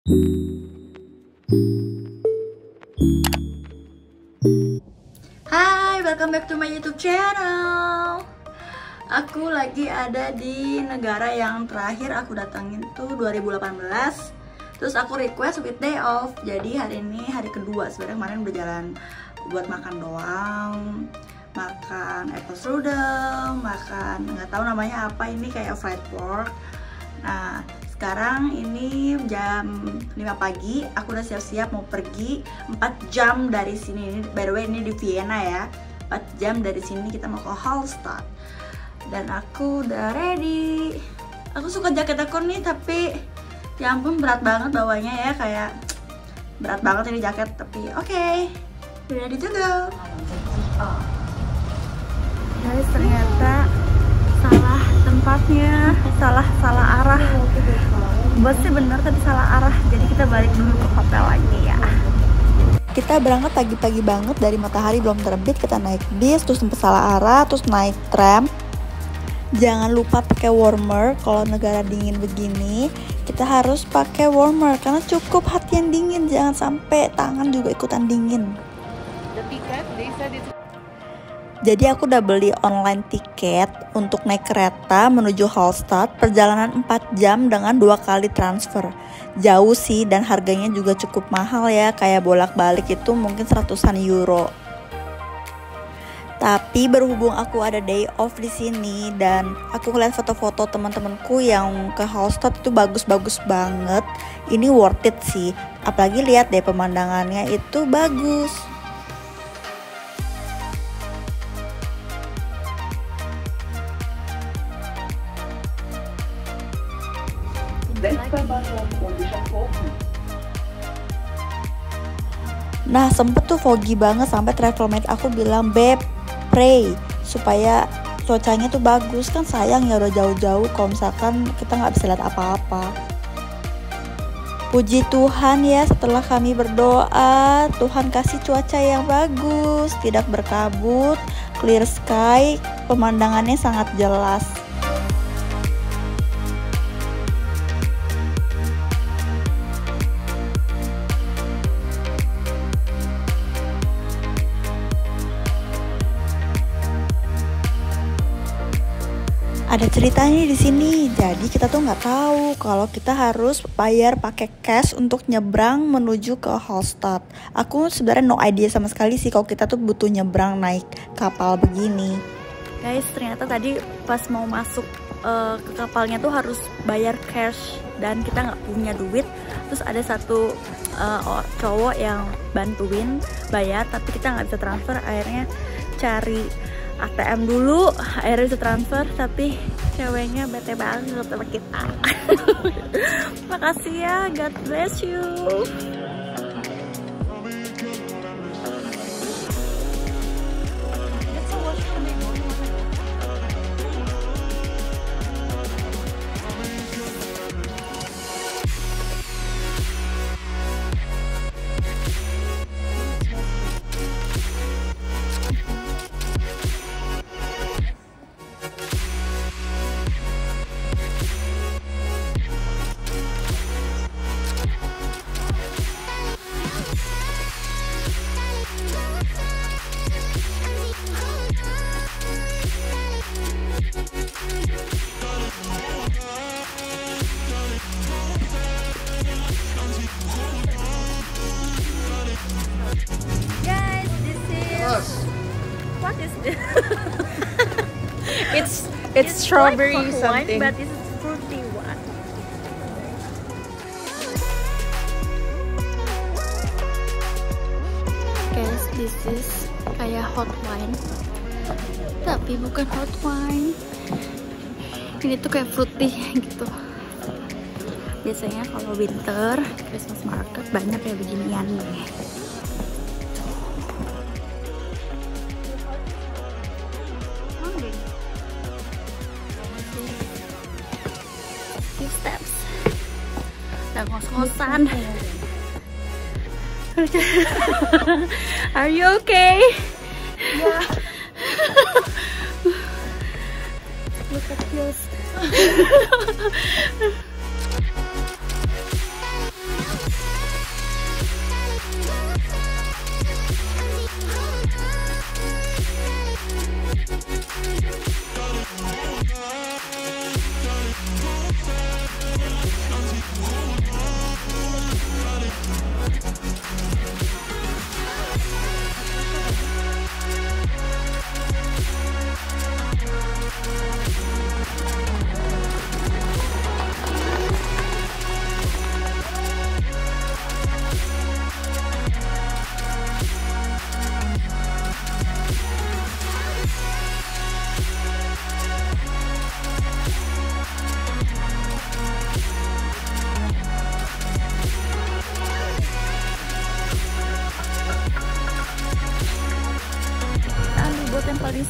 Hai, welcome back to my YouTube channel. Aku lagi ada di negara yang terakhir aku datangin tuh 2018. Terus aku request weekday off. Jadi hari ini hari kedua. Sebenarnya kemarin udah jalan buat makan doang, makan apple strudel, makan nggak tahu namanya apa, ini kayak fried pork. Nah, sekarang ini jam 5 pagi, aku udah siap-siap mau pergi 4 jam dari sini. By the way, ini di Vienna ya. 4 jam dari sini kita mau ke Hallstatt. Dan aku udah ready. Aku suka jaket aku nih, tapi ya ampun berat banget bawanya ya, kayak berat banget ini jaket, tapi oke. Ready to go. Guys, ternyata salah tempatnya, salah arah. Bos sih bener tadi salah arah, jadi kita balik dulu ke hotel lagi ya. Kita berangkat pagi-pagi banget, dari matahari belum terbit. Kita naik bis, terus sempat salah arah, terus naik tram. Jangan lupa pakai warmer. Kalau negara dingin begini, kita harus pakai warmer karena cukup hati yang dingin, jangan sampai tangan juga ikutan dingin. Jadi aku udah beli online tiket untuk naik kereta menuju Hallstatt, perjalanan 4 jam dengan 2 kali transfer. Jauh sih, dan harganya juga cukup mahal ya, kayak bolak-balik itu mungkin 100-an euro. Tapi berhubung aku ada day off di sini dan aku ngeliat foto-foto teman-temanku yang ke Hallstatt itu bagus-bagus banget. Ini worth it sih. Apalagi lihat deh, pemandangannya itu bagus. Nah, sempet tuh foggy banget sampai travelmate aku bilang, "Beb, pray supaya cuacanya tuh bagus." Kan sayang ya udah jauh-jauh kalau misalkan kita nggak bisa lihat apa-apa. Puji Tuhan ya, setelah kami berdoa, Tuhan kasih cuaca yang bagus, tidak berkabut, clear sky, pemandangannya sangat jelas. Ada ceritanya di sini. Jadi kita tuh nggak tahu kalau kita harus bayar pakai cash untuk nyebrang menuju ke Hallstatt. Aku sebenarnya no idea sama sekali sih kalau kita tuh butuh nyebrang naik kapal begini. Guys, ternyata tadi pas mau masuk ke kapalnya tuh harus bayar cash dan kita nggak punya duit. Terus ada satu cowok yang bantuin bayar, tapi kita nggak bisa transfer. Akhirnya cari ATM dulu, akhirnya bisa transfer, tapi ceweknya bete banget sama kita. Makasih ya, God bless you. What is this? It's strawberry like something. wine, but it's fruity one. Guys, this is kayak hot wine, tapi bukan hot wine. Ini tuh kayak fruity gitu. Biasanya kalau winter Christmas market banyak kayak beginian nih. Few steps. Udah ngos-ngosan. Are you okay? Yeah. Look at this.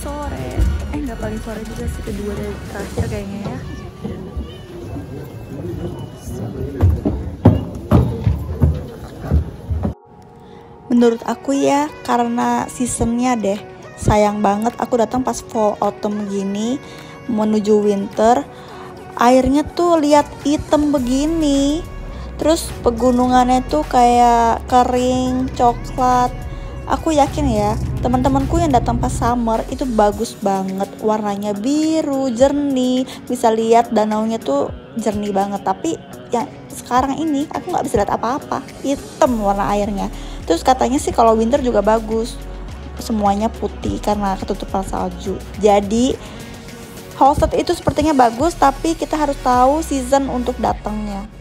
sore. Nggak paling sore juga sih, kedua dari terakhir kayaknya ya. Menurut aku ya, karena seasonnya deh. Sayang banget aku datang pas fall autumn gini menuju winter. Airnya tuh lihat hitam begini. Terus pegunungannya tuh kayak kering, coklat. Aku yakin ya, teman-temanku yang datang pas summer itu bagus banget. Warnanya biru, jernih. Bisa lihat danaunya tuh jernih banget. Tapi yang sekarang ini aku nggak bisa lihat apa-apa. Hitam warna airnya. Terus katanya sih kalau winter juga bagus, semuanya putih karena ketutupan salju. Jadi Hallstatt itu sepertinya bagus, tapi kita harus tahu season untuk datangnya.